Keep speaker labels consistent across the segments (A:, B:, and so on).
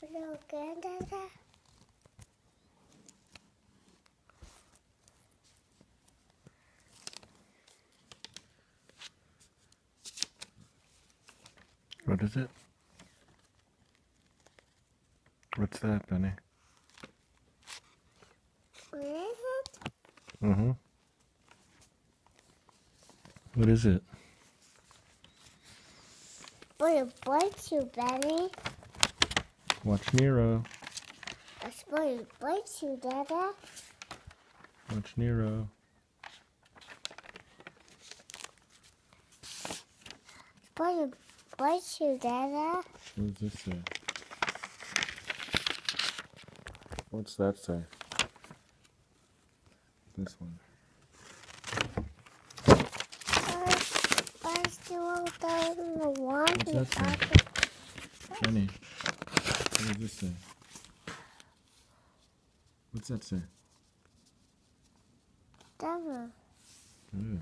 A: Hello, Granddada.
B: What is it? What's that, Benny?
A: What is it?
B: Mm-hmm. What is it?
A: What a bite you, Benny.
B: Watch Nero.
A: A spoiled bite you, Dada.
B: Watch Nero.
A: Spoiled bite you, Dada.
B: What does this say? What's that say? This one.
A: Why still down the one?
B: What's that say? Benny. What does this say? What's that say?
A: Devil.
B: Ooh.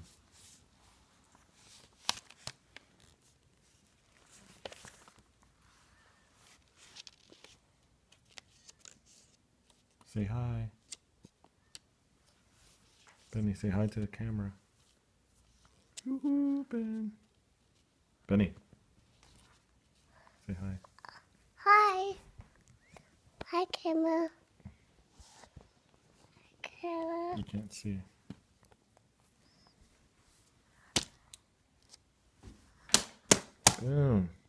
B: Say hi. Benny, say hi to the camera. Woohoo, Ben. Benny. Say hi.
A: Hi. Hi, camera. Camera.
B: You can't see. Boom.